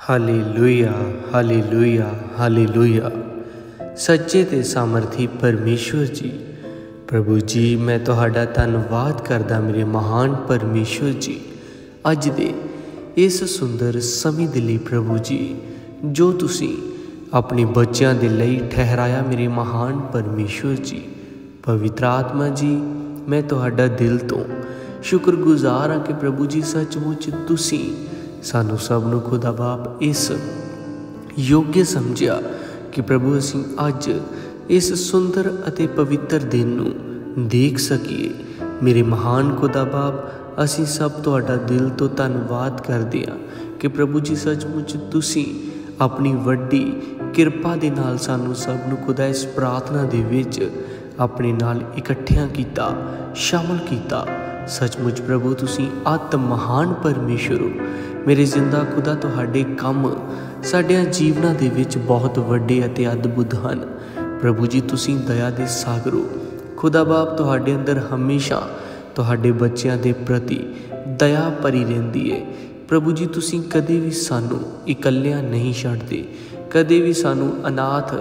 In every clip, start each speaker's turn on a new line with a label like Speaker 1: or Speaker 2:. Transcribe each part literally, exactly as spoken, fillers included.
Speaker 1: Hallelujah hallelujah hallelujah. सच्चे ते सामर्थी परमेश्वर जी, प्रभु जी मैं तुहाडा धन्नवाद करदा मेरे महान परमेश्वर जी, अज दे इस सुंदर समय दे लई प्रभु जी जो तुसीं अपने बच्चों के लिए ठहराया मेरे महान परमेश्वर जी। पवित्र आत्मा जी मैं तुहाडा दिल तो शुक्रगुजार हाँ कि प्रभु जी सचमुच तुसीं सानू सब नू खुदा बाप इस योग्य समझिया कि प्रभु असीं अज इस सुंदर अते पवित्र दिन नू देख सकीए। मेरे महान खुदा बाप असीं सब तुहाडा दिल तो धन्नवाद करदे हां कि प्रभु जी सचमुच तुसीं अपनी वड्डी किरपा दे नाल सानू सब नू खुदा इस प्रार्थना दे विच अपने नाल इकट्ठियां कीता, शामिल कीता। सचमुच प्रभु तुसीं अत महान परमेश्वर हो। मेरे जिंदा खुदा तुहाडे काम साडियां जीवनां दे विच बहुत वड्डे अते अद्भुत हन। प्रभु जी तुसीं दया दे सागर हो। खुदा बाप तुहाडे अंदर हमेशा तुहाडे बच्चों के प्रति दया भरी रहिंदी है। प्रभु जी तुसीं कदे भी सानू इकल्लियां नहीं छड्डदे, कदे भी सानू अनाथ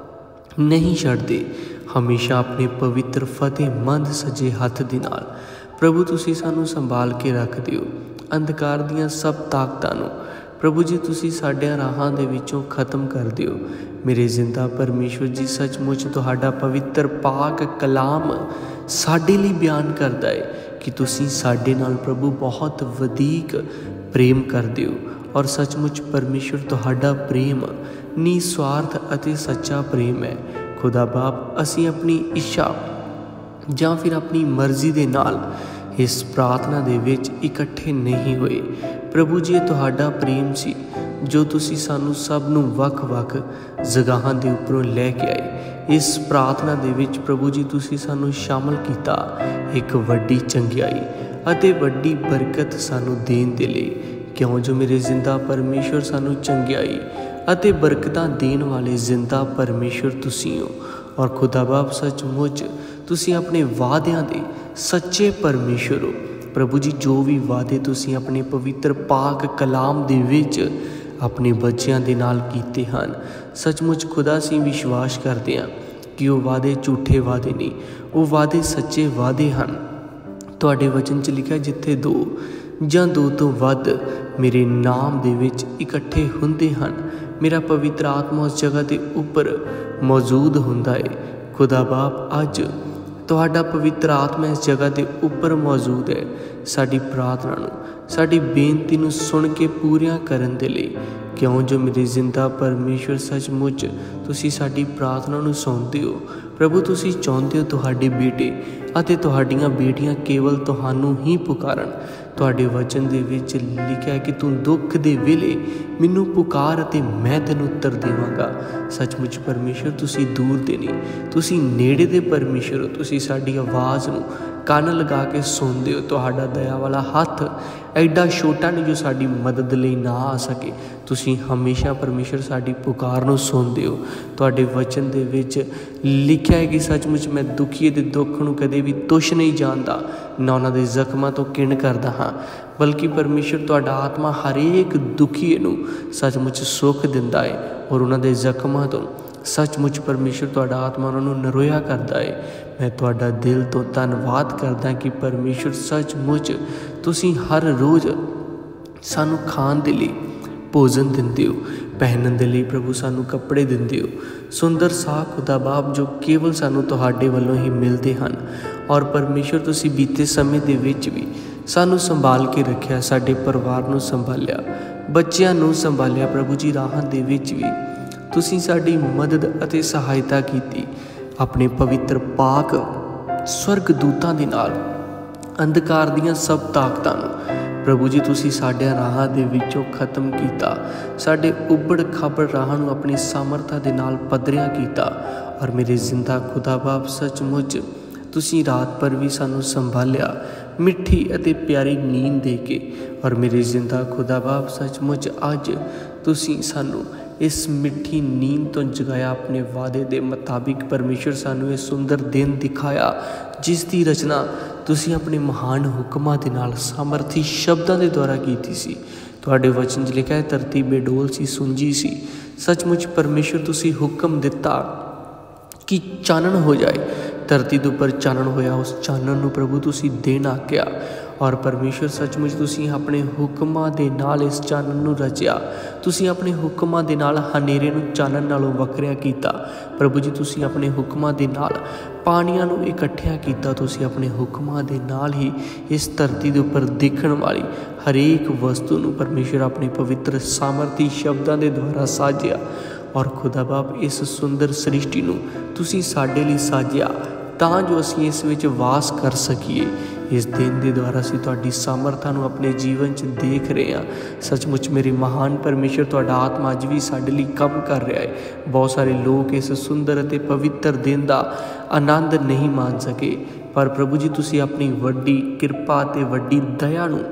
Speaker 1: नहीं छड्डदे। हमेशा अपने पवित्र फतेहमंद सज्जे हथ दे नाल प्रभु तुसीं सानू संभाल के रखदे हो। अंधकार दियां सब ताकतां नू प्रभु जी तुसीं साडियां राहां दे विचों खत्म कर दिओ। मेरे जिंदा परमेश्वर जी सचमुच तुहाडा पवित्र पाक कलाम साडे लई बयान करदा है कि तुसीं साडे नाल प्रभु बहुत वधीक प्रेम करदे हो। और सचमुच परमेश्वर तुहाडा प्रेम निस्वार्थ अते सच्चा प्रेम है। खुदा बाप असीं अपनी इच्छा जां फिर अपनी मर्जी दे नाल इस प्रार्थना दे विच इकट्ठे नहीं होए। प्रभु जी तुहाडा प्रेम सी जो तुसीं सानू सब नू वख-वख जगहां दे उपरों लैके आए। इस प्रार्थना दे विच प्रभु जी तुसीं सानू शामिल कीता एक वड्डी चंगियाई अते वड्डी बरकत सानू देण दे लई। क्यों जो मेरे जिंदा परमेश्वर सानू चंगियाई अते बरकतां देण वाले जिंदा परमेश्वर तुसीं हो। और खुदा बाप सचमुच तुसीं अपने वादियां दे सच्चे परमेश्वर हो। प्रभु जी जो भी वादे तुसीं अपने पवित्र पाक कलाम दे विच अपने बच्चों दे नाल कीते हन, सचमुच खुदा असीं विश्वास करते हैं कि वो वादे झूठे वादे नहीं, वो वादे सच्चे वादे हन। तुहाडे वचन च लिखा जिथे दो जां दो तो वध मेरे नाम दे विच इकट्ठे हुंदे हन, मेरा पवित्र आत्मा उस जगह के उपर मौजूद हुंदा है। खुदा बाप अज तुहाडा पवित्र आत्मा इस जगह के उपर मौजूद है साडी प्रार्थना नू, साडी बेनती नू सुन के पूरियां करन दे लई। क्यों जो मेरे जिंदा परमेश्वर सचमुच तुसीं साडी प्रार्थना नू सुनदे हो। प्रभु तुसीं चाहुंदे हो तुहाडे बेटे अते तुहाडीआं बेटियां केवल तुहानू ही पुकारन। तुहाडे वचन दे विच लिखिआ है कि तू दुख दे वेले मैनू पुकार अते मैं तैनूं उत्तर देवांगा। सचमुच परमेश्वर तुसीं दूर दे नहीं, तुसीं नेड़े दे परमेश्वर हो। तुसीं साडी आवाज़ नूं कान लगा के सुनदे हो। तुहाडा दया वाला हथ एडा छोटा नहीं जो साडी मदद लई ना आ सके। तुसीं हमेशा परमेश्वर साडी पुकार नूं सुनदे हो। तुहाडे वचन दे विच लिखिआ है कि सचमुच मैं दुखीए दे दुख नूं कदे भी तुछ नहीं जानदा, ना उन्हां दे जख्मां तो किण करदा हाँ, बल्कि परमेश्वर तुहाडा आत्मा हरेक दुखीए नूं सचमुच सुख दिंदा है। और उन्हां दे जख्मां तो सचमुच परमेश्वर तुहाडा आत्मा उन्होंने नरोया करता है। मैं तुहाडा दिल तो धन्नवाद करदा कि परमेश्वर सचमुच तुसीं हर रोज़ सानू खाण दे लई भोजन दिंदे हो, पहनण दे लई प्रभु सानू कपड़े दिंदे हो। सुंदर सा खुदा बाप जो केवल सानू तुहाडे वल्लों ही मिलते हैं। और परमेश्वर तुसीं बीते समय दे विच भी सानू संभाल के रखिया, साडे परिवार नू संभालिया, बच्चिआं नू संभालिया। प्रभु जी राहां दे विच भी तुसीं साडी मदद अते सहायता कीती अपने पवित्र पाक स्वर्ग दूतां दे नाल। अंधकार दियां सब ताकतां नूं प्रभु जी तुसीं साडियां राहां दे विचों खत्म कीता, साडे उबड़ खाबड़ राहां नूं अपनी सामर्था दे नाल पद्धरिया कीता। और मेरे जिंदा खुदा बाप सचमुच तुसीं रात भर भी सानू संभालिया मिठी अते प्यारी नींद दे के। और मेरे जिंदा खुदा बाप सचमुच अज तुसीं सानू इस मिठी नींद तो जगाया अपने वादे के मुताबिक। परमेश्वर सानू ये सुंदर दिन दिखाया जिसकी रचना ਤੁਸੀਂ ਆਪਣੇ ਮਹਾਨ ਹੁਕਮਾਂ ਦੇ ਨਾਲ ਸਾਮਰਥੀ ਸ਼ਬਦਾਂ ਦੇ ਦੁਆਰਾ ਕੀਤੀ ਸੀ। ਤੁਹਾਡੇ ਵਚਨ 'ਚ ਲਿਖਿਆ ਹੈ, ਧਰਤੀ ਬੇਡੋਲ ਸੀ, ਸੁੰਜੀ ਸੀ। ਸੱਚਮੁੱਚ ਪਰਮੇਸ਼ਰ ਤੁਸੀਂ ਹੁਕਮ ਦਿੱਤਾ ਕਿ ਚਾਨਣ ਹੋ ਜਾਏ। ਧਰਤੀ ਦੇ ਉੱਪਰ ਚਾਨਣ ਹੋਇਆ। ਉਸ ਚਾਨਣ ਨੂੰ ਪ੍ਰਭੂ ਤੁਸੀਂ ਦੇਣ ਆਗਿਆ। ਔਰ ਪਰਮੇਸ਼ਰ ਸੱਚਮੁੱਚ ਤੁਸੀਂ ਆਪਣੇ ਹੁਕਮਾਂ ਦੇ ਨਾਲ ਇਸ ਚਾਨਣ ਨੂੰ ਰਚਿਆ। ਤੁਸੀਂ ਆਪਣੇ ਹੁਕਮਾਂ ਦੇ ਨਾਲ ਹਨੇਰੇ ਨੂੰ ਚਾਨਣ ਨਾਲੋਂ ਵੱਖਰਿਆ ਕੀਤਾ। ਪ੍ਰਭੂ ਜੀ ਤੁਸੀਂ ਆਪਣੇ ਹੁਕਮਾਂ ਦੇ ਨਾਲ ਪਾਣੀਆਂ ਨੂੰ ਇਕੱਠਿਆ ਕੀਤਾ। ਤੁਸੀਂ ਆਪਣੇ ਹੁਕਮਾਂ ਦੇ ਨਾਲ ਹੀ ਇਸ ਧਰਤੀ ਦੇ ਉੱਪਰ ਦਿਖਣ ਵਾਲੀ ਹਰੇਕ ਵਸਤੂ ਨੂੰ ਪਰਮੇਸ਼ਰ ਆਪਣੇ ਪਵਿੱਤਰ ਸਾਮਰਥੀ ਸ਼ਬਦਾਂ ਦੇ ਦੁਆਰਾ ਸਾਜਿਆ। ਔਰ ਖੁਦਾ ਬਾਪ ਇਸ ਸੁੰਦਰ ਸ੍ਰਿਸ਼ਟੀ ਨੂੰ ਤੁਸੀਂ ਸਾਡੇ ਲਈ ਸਾਜਿਆ ਤਾਂ ਜੋ ਅਸੀਂ ਇਸ ਵਿੱਚ ਵਾਸ ਕਰ ਸਕੀਏ। ਇਸ ਦਿਨ ਦੇ ਦੁਆਰਾ ਅਸੀਂ ਤੁਹਾਡੀ ਸਾਮਰਥਾ ਨੂੰ ਆਪਣੇ ਜੀਵਨ 'ਚ ਦੇਖ ਰਹੇ ਹਾਂ। ਸੱਚਮੁੱਚ ਮੇਰੇ ਮਹਾਨ ਪਰਮੇਸ਼ਰ ਤੁਹਾਡਾ ਆਤਮਾ ਅੱਜ ਵੀ ਸਾਡੇ ਲਈ ਕੰਮ ਕਰ ਰਿਹਾ ਹੈ। ਬਹੁਤ ਸਾਰੇ ਲੋਕ ਇਸ ਸੁੰਦਰ ਅਤੇ ਪਵਿੱਤਰ ਦਿਨ ਦਾ ਆਨੰਦ ਨਹੀਂ ਮਾਣ ਸਕੇ, ਪਰ ਪ੍ਰਭੂ ਜੀ ਤੁਸੀਂ ਆਪਣੀ ਵੱਡੀ ਕਿਰਪਾ ਅਤੇ ਵੱਡੀ ਦਇਆ ਨੂੰ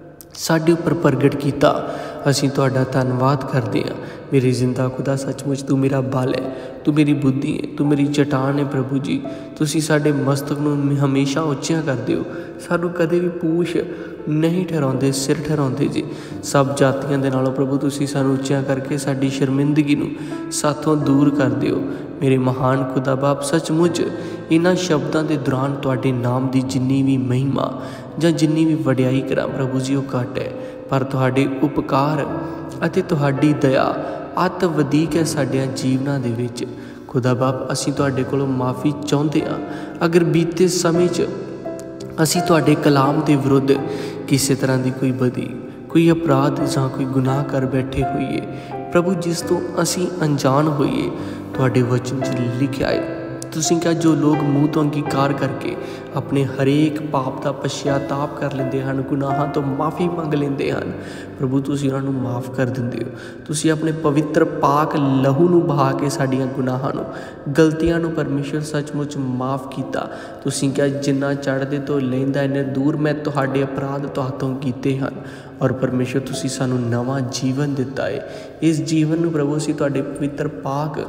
Speaker 1: ਸਾਡੇ ਉੱਪਰ ਪ੍ਰਗਟ ਕੀਤਾ। ਅਸੀਂ ਤੁਹਾਡਾ ਧੰਨਵਾਦ ਕਰਦੇ ਹਾਂ। ਮੇਰੀ ਜ਼ਿੰਦਾ ਖੁਦਾ ਸੱਚਮੁੱਚ ਤੂੰ ਮੇਰਾ ਬਲ ਹੈ, ਤੂੰ ਮੇਰੀ ਬੁੱਧੀ ਹੈ, ਤੂੰ ਮੇਰੀ ਚਟਾਨ ਹੈ। ਪ੍ਰਭੂ ਜੀ ਤੁਸੀਂ ਸਾਡੇ ਮਸਤਕ ਨੂੰ ਹਮੇਸ਼ਾ ਉੱਚਿਆਂ ਕਰਦੇ ਹੋ। ਸਾਨੂੰ ਕਦੇ ਵੀ ਪੂਛ ਨਹੀਂ ਠਹਿਰਾਉਂਦੇ, ਸਿਰ ਠਹਿਰਾਉਂਦੇ ਜੀ। ਸਭ ਜਾਤੀਆਂ ਦੇ ਨਾਲੋਂ ਪ੍ਰਭੂ ਤੁਸੀਂ ਸਾਨੂੰ ਉੱਚਿਆਂ ਕਰਕੇ ਸਾਡੀ ਸ਼ਰਮਿੰਦਗੀ ਨੂੰ ਸਾਥੋਂ ਦੂਰ ਕਰ ਦਿਓ। ਮੇਰੇ ਮਹਾਨ ਖੁਦਾ ਬਾਪ ਸੱਚਮੁੱਚ ਇਹਨਾਂ ਸ਼ਬਦਾਂ ਦੇ ਦੌਰਾਨ ਤੁਹਾਡੇ ਨਾਮ ਦੀ ਜਿੰਨੀ ਵੀ ਮਹਿਮਾ ਜਾਂ ਜਿੰਨੀ ਵੀ ਵਡਿਆਈ ਕਰਾਂ ਪ੍ਰਭੂ ਜੀ ਉਹ ਘੱਟ ਹੈ, ਪਰ ਤੁਹਾਡੇ ਉਪਕਾਰ ਅਤੇ ਤੁਹਾਡੀ ਦਇਆ ਅਤ ਵਧੀਕ ਹੈ ਸਾਡਿਆਂ ਜੀਵਨਾਂ ਦੇ ਵਿੱਚ। ਖੁਦਾ ਬਾਪ ਅਸੀਂ ਤੁਹਾਡੇ ਕੋਲੋਂ ਮਾਫੀ ਚਾਹੁੰਦੇ ਹਾਂ ਅਗਰ ਬੀਤੇ ਸਮੇਂ 'ਚ ਅਸੀਂ ਤੁਹਾਡੇ ਕਲਾਮ ਦੇ ਵਿਰੁੱਧ ਕਿਸੇ ਤਰ੍ਹਾਂ ਦੀ ਕੋਈ ਬਦੀ, ਕੋਈ ਅਪਰਾਧ ਜਾਂ ਕੋਈ ਗੁਨਾਹ ਕਰ ਬੈਠੇ ਹੋਈਏ ਪ੍ਰਭੂ, ਜਿਸ ਤੋਂ ਅਸੀਂ ਅਣਜਾਣ ਹੋਈਏ। ਤੁਹਾਡੇ ਵਚਨ 'ਚ ਲਿਖਿਆ ਹੈ, ਤੁਸੀਂ ਕਿਹਾ ਜੋ ਲੋਕ ਮੂੰਹ ਤੋਂ ਅੰਗੀਕਾਰ ਕਰਕੇ ਆਪਣੇ ਹਰੇਕ ਪਾਪ ਦਾ ਪਛਤਾਵਾ ਕਰ ਲੈਂਦੇ ਹਨ, ਗੁਨਾਹਾਂ ਤੋਂ ਮਾਫੀ ਮੰਗ ਲੈਂਦੇ ਹਨ, ਪ੍ਰਭੂ ਤੁਸੀਂ ਉਹਨਾਂ ਨੂੰ ਮਾਫ ਕਰ ਦਿੰਦੇ ਹੋ। ਤੁਸੀਂ ਆਪਣੇ ਪਵਿੱਤਰ ਪਾਕ ਲਹੂ ਨੂੰ ਬਹਾ ਕੇ ਸਾਡੀਆਂ ਗੁਨਾਹਾਂ ਨੂੰ, ਗਲਤੀਆਂ ਨੂੰ ਪਰਮੇਸ਼ਰ ਸੱਚਮੁੱਚ ਮਾਫ ਕੀਤਾ। ਤੁਸੀਂ ਕਿਹਾ ਜਿੰਨਾ ਚੜ੍ਹਦੇ ਤੋਂ ਲੈਂਦਾ ਇੰਨੇ ਦੂਰ ਮੈਂ ਤੁਹਾਡੇ ਅਪਰਾਧ ਤੁਹਾਤੋਂ ਕੀਤੇ ਹਨ। ਔਰ ਪਰਮੇਸ਼ਰ ਤੁਸੀਂ ਸਾਨੂੰ ਨਵਾਂ ਜੀਵਨ ਦਿੱਤਾ ਹੈ। ਇਸ ਜੀਵਨ ਨੂੰ ਪ੍ਰਭੂ ਅਸੀਂ ਤੁਹਾਡੇ ਪਵਿੱਤਰ ਪਾਕ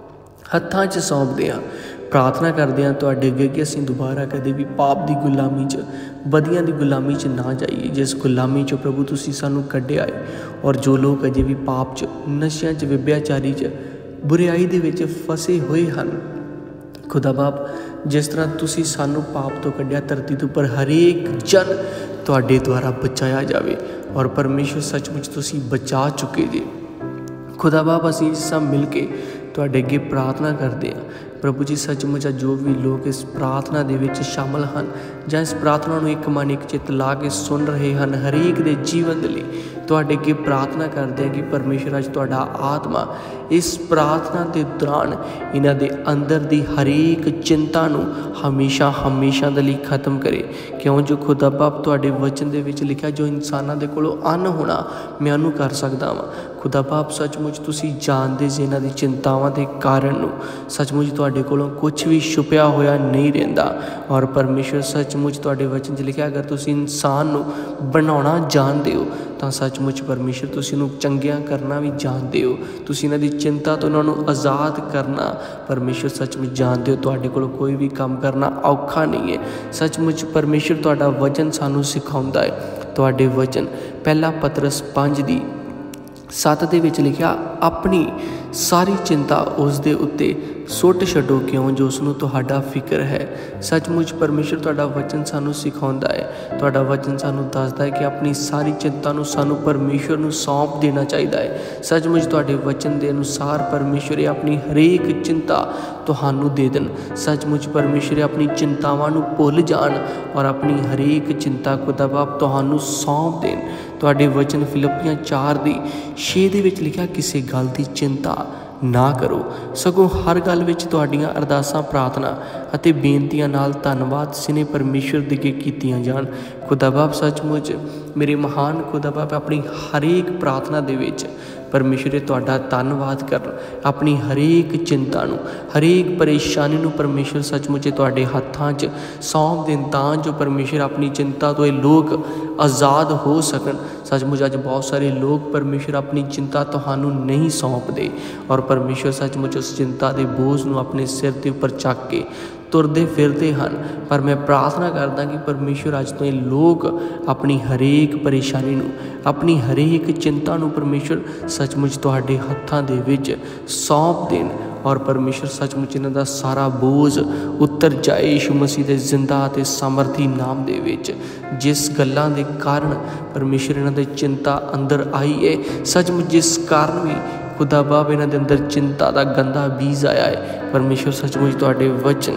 Speaker 1: ਹੱਥਾਂ 'ਚ ਸੌਂਪਦੇ ਹਾਂ। ਪ੍ਰਾਰਥਨਾ ਕਰਦੇ ਹਾਂ ਤੁਹਾਡੇ ਅੱਗੇ ਕਿ ਅਸੀਂ ਦੁਬਾਰਾ ਕਦੇ ਵੀ ਪਾਪ ਦੀ ਗੁਲਾਮੀ 'ਚ, ਬਦੀਆਂ ਦੀ ਗੁਲਾਮੀ 'ਚ ਨਾ ਜਾਈਏ, ਜਿਸ ਗੁਲਾਮੀ 'ਚੋਂ ਪ੍ਰਭੂ ਤੁਸੀਂ ਸਾਨੂੰ ਕੱਢਿਆ ਹੈ। ਔਰ ਜੋ ਲੋਕ ਅਜੇ ਵੀ ਪਾਪ 'ਚ, ਨਸ਼ਿਆਂ 'ਚ, ਵਿਭਿਆਚਾਰੀ 'ਚ, ਬੁਰਾਈ ਦੇ ਵਿੱਚ ਫਸੇ ਹੋਏ ਹਨ, ਖੁਦਾ ਬਾਪ ਜਿਸ ਤਰ੍ਹਾਂ ਤੁਸੀਂ ਸਾਨੂੰ ਪਾਪ ਤੋਂ ਕੱਢਿਆ, ਧਰਤੀ ਦੇ ਉੱਪਰ ਹਰੇਕ ਜਨ ਤੁਹਾਡੇ ਦੁਆਰਾ ਬਚਾਇਆ ਜਾਵੇ। ਔਰ ਪਰਮੇਸ਼ਰ ਸੱਚਮੁੱਚ ਤੁਸੀਂ ਬਚਾ ਚੁੱਕੇ ਜੇ। ਖੁਦਾ ਬਾਪ ਅਸੀਂ ਸਭ ਮਿਲ ਕੇ ਤੁਹਾਡੇ ਅੱਗੇ ਪ੍ਰਾਰਥਨਾ ਕਰਦੇ ਹਾਂ ਪ੍ਰਭੂ ਜੀ। ਸੱਚਮੁੱਚ ਜੋ ਵੀ ਲੋਕ ਇਸ ਪ੍ਰਾਰਥਨਾ ਦੇ ਵਿੱਚ ਸ਼ਾਮਲ ਹਨ ਜਾਂ ਇਸ ਪ੍ਰਾਰਥਨਾ ਨੂੰ ਇੱਕ ਮਨ ਇੱਕ ਚਿੱਤ ਲਾ ਕੇ ਸੁਣ ਰਹੇ ਹਨ, ਹਰੇਕ ਦੇ ਜੀਵਨ ਦੇ ਲਈ ਤੁਹਾਡੇ ਅੱਗੇ ਪ੍ਰਾਰਥਨਾ ਕਰਦੇ ਹਾਂ ਕਿ ਪਰਮੇਸ਼ਰ ਅੱਜ ਤੁਹਾਡਾ ਆਤਮਾ ਇਸ ਪ੍ਰਾਰਥਨਾ ਦੇ ਦੌਰਾਨ ਇਹਨਾਂ ਦੇ ਅੰਦਰ ਦੀ ਹਰੇਕ ਚਿੰਤਾ ਨੂੰ ਹਮੇਸ਼ਾ ਹਮੇਸ਼ਾ ਦੇ ਲਈ ਖਤਮ ਕਰੇ। ਕਿਉਂ ਜੋ ਖੁਦਾ ਬਾਪ ਤੁਹਾਡੇ ਵਚਨ ਦੇ ਵਿੱਚ ਲਿਖਿਆ, ਜੋ ਇਨਸਾਨਾਂ ਦੇ ਕੋਲੋਂ ਅੰਨ ਹੋਣਾ ਮੈਂ ਉਹਨੂੰ ਕਰ ਸਕਦਾ ਵਾਂ। ਖੁਦਾ ਬਾਪ ਸੱਚਮੁੱਚ ਤੁਸੀਂ ਜਾਣਦੇ ਜੇ ਇਹਨਾਂ ਦੀ ਚਿੰਤਾਵਾਂ ਦੇ ਕਾਰਨ ਨੂੰ। ਸੱਚਮੁੱਚ ਤੁਹਾਡੇ ਕੋਲੋਂ ਕੁਛ ਵੀ ਛੁਪਿਆ ਹੋਇਆ ਨਹੀਂ ਰਹਿੰਦਾ। ਔਰ ਪਰਮੇਸ਼ਰ ਸੱਚਮੁੱਚ ਤੁਹਾਡੇ ਵਚਨ 'ਚ ਲਿਖਿਆ, ਅਗਰ ਤੁਸੀਂ ਇਨਸਾਨ ਨੂੰ ਬਣਾਉਣਾ ਜਾਣਦੇ ਹੋ ਤਾਂ ਸੱਚਮੁੱਚ ਪਰਮੇਸ਼ਰ ਤੁਸੀਂ ਇਹਨੂੰ ਚੰਗਿਆਂ ਕਰਨਾ ਵੀ ਜਾਣਦੇ ਹੋ। ਤੁਸੀਂ ਇਹਨਾਂ ਦੀ ਚਿੰਤਾ ਤੋਂ ਇਹਨਾਂ ਨੂੰ ਆਜ਼ਾਦ ਕਰਨਾ ਪਰਮੇਸ਼ਰ ਸੱਚਮੁੱਚ ਜਾਣਦੇ ਹੋ। ਤੁਹਾਡੇ ਕੋਲੋਂ ਕੋਈ ਵੀ ਕੰਮ ਕਰਨਾ ਔਖਾ ਨਹੀਂ ਹੈ। ਸੱਚਮੁੱਚ ਪਰਮੇਸ਼ਰ ਤੁਹਾਡਾ ਵਚਨ ਸਾਨੂੰ ਸਿਖਾਉਂਦਾ ਹੈ। ਤੁਹਾਡੇ ਵਚਨ ਪਹਿਲਾ ਪਤਰਸ ਪੰਜ ਦੀ ਸੱਤ ਦੇ ਵਿੱਚ ਲਿਖਿਆ, ਆਪਣੀ ਸਾਰੀ ਚਿੰਤਾ ਉਸ ਦੇ ਉੱਤੇ ਸੁੱਟ ਛੱਡੋ ਕਿਉਂ ਜੋ ਉਸਨੂੰ ਤੁਹਾਡਾ ਫਿਕਰ ਹੈ। ਸੱਚਮੁੱਚ ਪਰਮੇਸ਼ਰ ਤੁਹਾਡਾ ਵਚਨ ਸਾਨੂੰ ਸਿਖਾਉਂਦਾ ਹੈ। ਤੁਹਾਡਾ ਵਚਨ ਸਾਨੂੰ ਦੱਸਦਾ ਹੈ ਕਿ ਆਪਣੀ ਸਾਰੀ ਚਿੰਤਾ ਨੂੰ ਸਾਨੂੰ ਪਰਮੇਸ਼ਰ ਨੂੰ ਸੌਂਪ ਦੇਣਾ ਚਾਹੀਦਾ ਹੈ। ਸੱਚਮੁੱਚ ਤੁਹਾਡੇ ਵਚਨ ਦੇ ਅਨੁਸਾਰ ਪਰਮੇਸ਼ਰ ਆਪਣੀ ਹਰੇਕ ਚਿੰਤਾ ਤੁਹਾਨੂੰ ਦੇ ਦੇਣ। ਸੱਚਮੁੱਚ ਪਰਮੇਸ਼ਰ ਆਪਣੀ ਚਿੰਤਾਵਾਂ ਨੂੰ ਭੁੱਲ ਜਾਣ ਔਰ ਆਪਣੀ ਹਰੇਕ ਚਿੰਤਾ ਖੁਦਾ ਬਾਪ ਤੁਹਾਨੂੰ ਸੌਂਪ ਦੇਣ। ਤੁਹਾਡੇ ਵਚਨ ਫਿਲਿੱਪੀਆਂ ਚਾਰ ਦੀ ਛੇ ਦੇ ਵਿੱਚ ਲਿਖਿਆ, ਕਿਸੇ ਗੱਲ ਦੀ ਚਿੰਤਾ ਨਾ ਕਰੋ, ਸਗੋਂ ਹਰ ਗੱਲ ਵਿੱਚ ਤੁਹਾਡੀਆਂ ਅਰਦਾਸਾਂ, ਪ੍ਰਾਰਥਨਾ ਅਤੇ ਬੇਨਤੀਆਂ ਨਾਲ ਧੰਨਵਾਦ ਸਿਨੇ ਪਰਮੇਸ਼ਰ ਦੇ ਅੱਗੇ ਕੀਤੀਆਂ ਜਾਣ। ਖੁਦਾ ਬਾਪ ਸੱਚਮੁੱਚ ਮੇਰੇ ਮਹਾਨ ਖੁਦਾ ਬਾਪ ਆਪਣੀ ਹਰੇਕ ਪ੍ਰਾਰਥਨਾ ਦੇ ਵਿੱਚ ਪਰਮੇਸ਼ਰ ਤੁਹਾਡਾ ਧੰਨਵਾਦ ਕਰਨ, ਆਪਣੀ ਹਰੇਕ ਚਿੰਤਾ ਨੂੰ, ਹਰੇਕ ਪਰੇਸ਼ਾਨੀ ਨੂੰ ਪਰਮੇਸ਼ਰ ਸੱਚਮੁੱਚ ਤੁਹਾਡੇ ਹੱਥਾਂ 'ਚ ਸੌਂਪ ਦੇਣ ਤਾਂ ਜੋ ਪਰਮੇਸ਼ਰ ਆਪਣੀ ਚਿੰਤਾ ਤੋਂ ਇਹ ਲੋਕ ਆਜ਼ਾਦ ਹੋ ਸਕਣ। ਸੱਚਮੁੱਚ ਅੱਜ ਬਹੁਤ ਸਾਰੇ ਲੋਕ ਪਰਮੇਸ਼ਰ ਆਪਣੀ ਚਿੰਤਾ ਤੁਹਾਨੂੰ ਨਹੀਂ ਸੌਂਪਦੇ ਔਰ ਪਰਮੇਸ਼ਰ ਸੱਚਮੁੱਚ ਉਸ ਚਿੰਤਾ ਦੇ ਬੋਝ ਨੂੰ ਆਪਣੇ ਸਿਰ ਦੇ ਉੱਪਰ ਚੱਕ ਕੇ ਤੁਰਦੇ ਫਿਰਦੇ ਹਨ। ਪਰ ਮੈਂ ਪ੍ਰਾਰਥਨਾ ਕਰਦਾ ਕਿ ਪਰਮੇਸ਼ਵਰ ਅੱਜ ਤੋਂ ਇਹ ਲੋਕ ਆਪਣੀ ਹਰੇਕ ਪਰੇਸ਼ਾਨੀ ਨੂੰ, ਆਪਣੀ ਹਰੇਕ ਚਿੰਤਾ ਨੂੰ ਪਰਮੇਸ਼ਵਰ ਸੱਚਮੁੱਚ ਤੁਹਾਡੇ ਹੱਥਾਂ ਦੇ ਵਿੱਚ ਸੌਂਪ ਦੇਣ ਔਰ ਪਰਮੇਸ਼ਵਰ ਸੱਚਮੁੱਚ ਇਹਨਾਂ ਦਾ ਸਾਰਾ ਬੋਝ ਉਤਰ ਜਾਏ ਯਿਸੂ ਮਸੀਹ ਦੇ ਜ਼ਿੰਦਾ ਅਤੇ ਸਾਮਰਥੀ ਨਾਮ ਦੇ ਵਿੱਚ। ਜਿਸ ਗੱਲਾਂ ਦੇ ਕਾਰਨ ਪਰਮੇਸ਼ਵਰ ਇਹਨਾਂ ਦੇ ਚਿੰਤਾ ਅੰਦਰ ਆਈ ਹੈ, ਸੱਚਮੁੱਚ ਜਿਸ ਕਾਰਨ ਵੀ ਖੁਦਾ ਬਾਪ ਇਹਨਾਂ ਦੇ ਅੰਦਰ ਚਿੰਤਾ ਦਾ ਗੰਦਾ ਬੀਜ ਆਇਆ ਹੈ, ਪਰਮੇਸ਼ਵਰ ਸੱਚਮੁੱਚ ਤੁਹਾਡੇ ਵਚਨ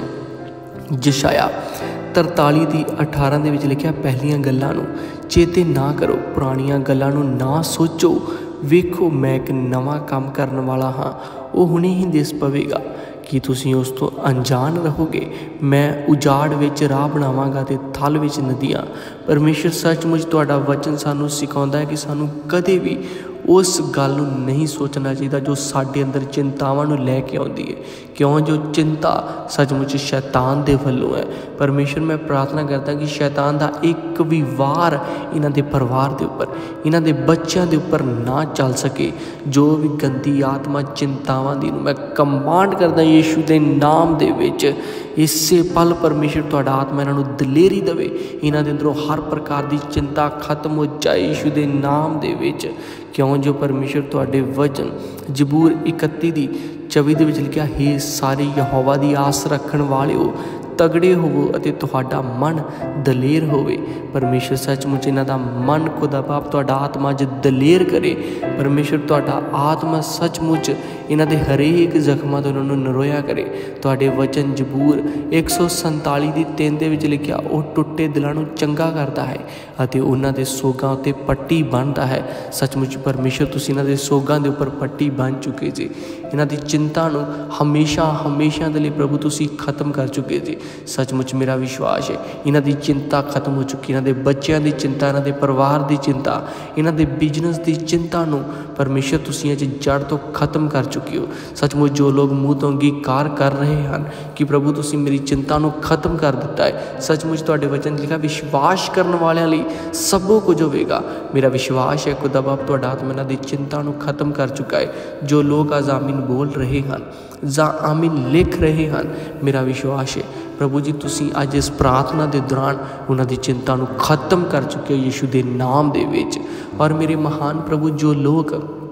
Speaker 1: ਯਸ਼ਾਇਆ ਤਰਤਾਲੀ ਦੀ ਅਠਾਰਾਂ ਦੇ ਵਿੱਚ ਲਿਖਿਆ, ਪਹਿਲੀਆਂ ਗੱਲਾਂ ਨੂੰ ਚੇਤੇ ਨਾ ਕਰੋ, ਪੁਰਾਣੀਆਂ ਗੱਲਾਂ ਨੂੰ ਨਾ ਸੋਚੋ, ਵੇਖੋ ਮੈਂ ਇੱਕ ਨਵਾਂ ਕੰਮ ਕਰਨ ਵਾਲਾ ਹਾਂ, ਉਹ ਹੁਣੇ ਹੀ ਦਿਸ ਪਵੇਗਾ। ਕੀ ਤੁਸੀਂ ਉਸ ਤੋਂ ਅਣਜਾਣ ਰਹੋਗੇ? ਮੈਂ ਉਜਾੜ ਵਿੱਚ ਰਾਹ ਬਣਾਵਾਂਗਾ ਅਤੇ ਥਲ ਵਿੱਚ ਨਦੀਆਂ। ਪਰਮੇਸ਼ਵਰ ਸੱਚਮੁੱਚ ਤੁਹਾਡਾ ਵਚਨ ਸਾਨੂੰ ਸਿਖਾਉਂਦਾ ਹੈ ਕਿ ਸਾਨੂੰ ਕਦੇ ਵੀ ਉਸ ਗੱਲ ਨੂੰ ਨਹੀਂ ਸੋਚਣਾ ਚਾਹੀਦਾ ਜੋ ਸਾਡੇ ਅੰਦਰ ਚਿੰਤਾਵਾਂ ਨੂੰ ਲੈ ਕੇ ਆਉਂਦੀ ਹੈ, ਕਿਉਂ ਜੋ ਚਿੰਤਾ ਸੱਚਮੁੱਚ ਸ਼ੈਤਾਨ ਦੇ ਵੱਲੋਂ ਹੈ। ਪਰਮੇਸ਼ਵਰ ਮੈਂ ਪ੍ਰਾਰਥਨਾ ਕਰਦਾ ਕਿ ਸ਼ੈਤਾਨ ਦਾ ਇੱਕ ਵੀ ਵਾਰ ਇਹਨਾਂ ਦੇ ਪਰਿਵਾਰ ਦੇ ਉੱਪਰ, ਇਹਨਾਂ ਦੇ ਬੱਚਿਆਂ ਦੇ ਉੱਪਰ ਨਾ ਚੱਲ ਸਕੇ। ਜੋ ਵੀ ਗੰਦੀ ਆਤਮਾ ਚਿੰਤਾਵਾਂ ਦੀ ਨੂੰ ਮੈਂ ਕਮਾਂਡ ਕਰਦਾ ਯੀਸ਼ੂ ਦੇ ਨਾਮ ਦੇ ਵਿੱਚ, ਇਸੇ ਪਲ ਪਰਮੇਸ਼ਵਰ ਤੁਹਾਡਾ ਆਤਮਾ ਇਹਨਾਂ ਨੂੰ ਦਲੇਰੀ ਦੇਵੇ, ਇਹਨਾਂ ਦੇ ਅੰਦਰੋਂ ਹਰ ਪ੍ਰਕਾਰ ਦੀ ਚਿੰਤਾ ਖਤਮ ਹੋ ਜਾਏ ਯੀਸ਼ੂ ਦੇ ਨਾਮ ਦੇ ਵਿੱਚ। ਕਿਉਂ ਜੋ ਪਰਮੇਸ਼ਵਰ ਤੁਹਾਡੇ ਵਚਨ ਜ਼ਬੂਰ ਇਕੱਤੀ ਦੀ ਚੌਵੀ ਦੇ ਵਿੱਚ ਲਿਖਿਆ, ਹੇ ਸਾਰੇ ਯਹੋਵਾ ਦੀ ਆਸ ਰੱਖਣ ਵਾਲਿਓ ਤਗੜੇ ਹੋਵੋ ਅਤੇ ਤੁਹਾਡਾ ਮਨ ਦਲੇਰ ਹੋਵੇ। ਪਰਮੇਸ਼ਵਰ ਸੱਚਮੁੱਚ ਇਹਨਾਂ ਦਾ ਮਨ ਖੁਦਾ ਬਾਪ ਤੁਹਾਡਾ ਆਤਮਾ ਅੱਜ ਦਲੇਰ ਕਰੇ। ਪਰਮੇਸ਼ਵਰ ਤੁਹਾਡਾ ਆਤਮਾ ਸੱਚਮੁੱਚ ਇਹਨਾਂ ਦੇ ਹਰੇਕ ਜ਼ਖਮਾਂ ਤੋਂ ਇਹਨਾਂ ਨੂੰ ਨਰੋਇਆ ਕਰੇ। ਤੁਹਾਡੇ ਵਚਨ ਜ਼ਬੂਰ ਇੱਕ ਸੌ ਸੰਤਾਲੀ ਦੀ ਤਿੰਨ ਦੇ ਵਿੱਚ ਲਿਖਿਆ, ਉਹ ਟੁੱਟੇ ਦਿਲਾਂ ਨੂੰ ਚੰਗਾ ਕਰਦਾ ਹੈ ਅਤੇ ਉਹਨਾਂ ਦੇ ਸੋਗਾਂ ਉੱਤੇ ਪੱਟੀ ਬੰਨ੍ਹਦਾ ਹੈ। ਸੱਚਮੁੱਚ ਪਰਮੇਸ਼ਵਰ ਤੁਸੀਂ ਇਹਨਾਂ ਦੇ ਸੋਗਾਂ ਦੇ ਉੱਪਰ ਪੱਟੀ ਬੰਨ੍ਹ ਚੁੱਕੇ ਜੀ। ਇਹਨਾਂ ਦੀ ਚਿੰਤਾ ਨੂੰ ਹਮੇਸ਼ਾ ਹਮੇਸ਼ਾ ਦੇ ਲਈ ਪ੍ਰਭੂ ਤੁਸੀਂ ਖਤਮ ਕਰ ਚੁੱਕੇ ਜੀ। ਸੱਚਮੁੱਚ ਮੇਰਾ ਵਿਸ਼ਵਾਸ ਹੈ ਇਹਨਾਂ ਦੀ ਚਿੰਤਾ ਖਤਮ ਹੋ ਚੁੱਕੀ, ਇਹਨਾਂ ਦੇ ਬੱਚਿਆਂ ਦੀ ਚਿੰਤਾ, ਇਹਨਾਂ ਦੇ ਪਰਿਵਾਰ ਦੀ ਚਿੰਤਾ, ਇਹਨਾਂ ਦੇ ਬਿਜ਼ਨਸ ਦੀ ਚਿੰਤਾ ਨੂੰ ਪਰਮੇਸ਼ਵਰ ਤੁਸੀਂ ਅੱਜ ਜੜ ਤੋਂ ਖਤਮ ਕਰ ਚੁੱਕੇ ਹੋ। ਸੱਚਮੁੱਚ ਜੋ ਲੋਕ ਮੂੰਹ ਤੋਂ ਅੰਗੀਕਾਰ ਕਰ ਰਹੇ ਹਨ ਕਿ ਪ੍ਰਭੂ ਤੁਸੀਂ ਮੇਰੀ ਚਿੰਤਾ ਨੂੰ ਖਤਮ ਕਰ ਦਿੱਤਾ ਹੈ, ਸੱਚਮੁੱਚ ਤੁਹਾਡੇ ਵਚਨ ਲਿਖਿਆ, ਵਿਸ਼ਵਾਸ ਕਰਨ ਵਾਲਿਆਂ ਲਈ ਸਭੋ ਕੁਝ ਹੋਵੇਗਾ। ਮੇਰਾ ਵਿਸ਼ਵਾਸ ਹੈ ਖੁਦਾ ਬਾਪ ਤੁਹਾਡਾ ਆਤਮਾ ਇਹਨਾਂ ਦੀ ਚਿੰਤਾ ਨੂੰ ਖਤਮ ਕਰ ਚੁੱਕਾ ਹੈ। ਜੋ ਲੋਕ ਅੱਜ ਆਮੀਨ ਬੋਲ ਰਹੇ ਹਨ ਜਾਂ ਆਮੀਨ ਲਿਖ ਰਹੇ ਹਨ, ਮੇਰਾ ਵਿਸ਼ਵਾਸ ਹੈ ਪ੍ਰਭੂ ਜੀ ਤੁਸੀਂ ਅੱਜ ਇਸ ਪ੍ਰਾਰਥਨਾ ਦੇ ਦੌਰਾਨ ਉਹਨਾਂ ਦੀ ਚਿੰਤਾ ਨੂੰ ਖਤਮ ਕਰ ਚੁੱਕੇ ਹੋ ਯੀਸ਼ੂ ਦੇ ਨਾਮ ਦੇ ਵਿੱਚ। ਔਰ ਮੇਰੇ ਮਹਾਨ ਪ੍ਰਭੂ, ਜੋ ਲੋਕ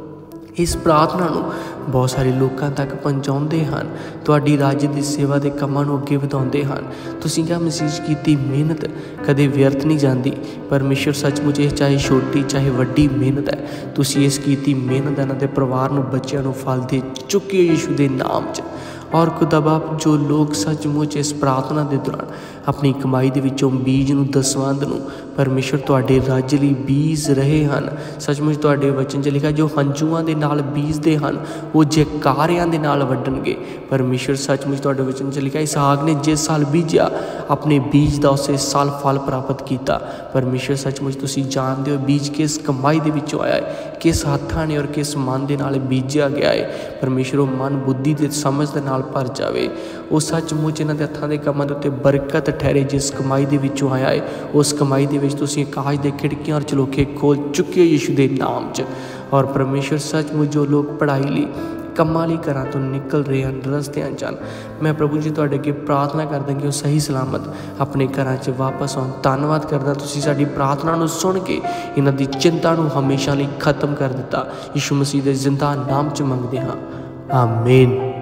Speaker 1: ਇਸ ਪ੍ਰਾਰਥਨਾ ਨੂੰ ਬਹੁਤ ਸਾਰੇ ਲੋਕਾਂ ਤੱਕ ਪਹੁੰਚਾਉਂਦੇ ਹਨ, ਤੁਹਾਡੀ ਰਾਜ ਦੀ ਸੇਵਾ ਦੇ ਕੰਮਾਂ ਨੂੰ ਅੱਗੇ ਵਧਾਉਂਦੇ ਹਨ, ਤੁਸੀਂ ਕਿਹਾ ਮਸੀਹ ਕੀਤੀ ਮਿਹਨਤ ਕਦੇ ਵਿਅਰਥ ਨਹੀਂ ਜਾਂਦੀ। ਪਰਮੇਸ਼ਵਰ ਸੱਚਮੁੱਚ ਇਹ ਚਾਹੇ ਛੋਟੀ ਚਾਹੇ ਵੱਡੀ ਮਿਹਨਤ ਹੈ, ਤੁਸੀਂ ਇਸ ਕੀਤੀ ਮਿਹਨਤ ਇਹਨਾਂ ਦੇ ਪਰਿਵਾਰ ਨੂੰ, ਬੱਚਿਆਂ ਨੂੰ ਫਲ ਦੇ ਚੁੱਕੇ ਹੋ ਯੀਸ਼ੂ ਦੇ ਨਾਮ 'ਚ। ਔਰ ਖੁਦਾ ਬਾਪ ਜੋ ਲੋਕ ਸੱਚਮੁੱਚ ਇਸ ਪ੍ਰਾਰਥਨਾ ਦੇ ਦੌਰਾਨ ਆਪਣੀ ਕਮਾਈ ਦੇ ਵਿੱਚੋਂ ਬੀਜ ਨੂੰ, ਦਸਵੰਧ ਨੂੰ ਪਰਮੇਸ਼ਵਰ ਤੁਹਾਡੇ ਰਾਜ ਲਈ ਬੀਜ ਰਹੇ ਹਨ, ਸੱਚਮੁੱਚ ਤੁਹਾਡੇ ਵਚਨ 'ਚ ਲਿਖਿਆ, ਜੋ ਹੰਝੂਆਂ ਦੇ ਨਾਲ ਬੀਜਦੇ ਹਨ ਉਹ ਜੈਕਾਰਿਆਂ ਦੇ ਨਾਲ ਵੱਢਣਗੇ। ਪਰਮੇਸ਼ਵਰ ਸੱਚਮੁੱਚ ਤੁਹਾਡੇ ਵਚਨ 'ਚ ਲਿਖਿਆ, ਇਸਹਾਕ ਨੇ ਜਿਸ ਸਾਲ ਬੀਜਿਆ ਆਪਣੇ ਬੀਜ ਦਾ ਉਸੇ ਸਾਲ ਫਲ ਪ੍ਰਾਪਤ ਕੀਤਾ। ਪਰਮੇਸ਼ਵਰ ਸੱਚਮੁੱਚ ਤੁਸੀਂ ਜਾਣਦੇ ਹੋ ਬੀਜ ਕਿਸ ਕਮਾਈ ਦੇ ਵਿੱਚੋਂ ਆਇਆ ਹੈ, ਕਿਸ ਹੱਥਾਂ ਨੇ ਔਰ ਕਿਸ ਮਨ ਦੇ ਨਾਲ ਬੀਜਿਆ ਗਿਆ ਹੈ। ਪਰਮੇਸ਼ਵਰ ਉਹ ਮਨ ਬੁੱਧੀ ਤੇ ਸਮਝ ਦੇ ਨਾਲ ਭਰ ਜਾਵੇ, ਉਹ ਸੱਚਮੁੱਚ ਇਹਨਾਂ ਦੇ ਹੱਥਾਂ ਦੇ ਕੰਮਾਂ ਦੇ ਉੱਤੇ ਬਰਕਤ ਠਹਿਰੇ। ਜਿਸ ਕਮਾਈ ਦੇ ਵਿੱਚੋਂ ਆਇਆ ਹੈ ਉਸ ਕਮਾਈ ਦੇ ਵਿੱਚ ਤੁਸੀਂ ਆਕਾਸ਼ ਦੇ ਖਿੜਕੀਆਂ ਔਰ ਚਲੋਖੇ ਖੋਲ ਚੁੱਕੇ ਹੋ ਯੀਸ਼ੂ ਦੇ ਨਾਮ 'ਚ। ਔਰ ਪਰਮੇਸ਼ਵਰ ਸੱਚਮੁੱਚ ਜੋ ਲੋਕ ਪੜ੍ਹਾਈ ਲਈ, ਕੰਮਾਂ ਲਈ ਘਰਾਂ ਤੋਂ ਨਿਕਲ ਰਹੇ ਹਨ, ਰਸਤਿਆਂ 'ਚ ਹਨ, ਮੈਂ ਪ੍ਰਭੂ ਜੀ ਤੁਹਾਡੇ ਅੱਗੇ ਪ੍ਰਾਰਥਨਾ ਕਰਦਾ ਕਿ ਉਹ ਸਹੀ ਸਲਾਮਤ ਆਪਣੇ ਘਰਾਂ 'ਚ ਵਾਪਸ ਆਉਣ। ਧੰਨਵਾਦ ਕਰਦਾ ਤੁਸੀਂ ਸਾਡੀ ਪ੍ਰਾਰਥਨਾ ਨੂੰ ਸੁਣ ਕੇ ਇਹਨਾਂ ਦੀ ਚਿੰਤਾ ਨੂੰ ਹਮੇਸ਼ਾ ਲਈ ਖਤਮ ਕਰ ਦਿੱਤਾ। ਯੀਸ਼ੂ ਮਸੀਹ ਦੇ ਜ਼ਿੰਦਾ ਨਾਮ 'ਚ ਮੰਗਦੇ ਹਾਂ, ਆਮੀਨ।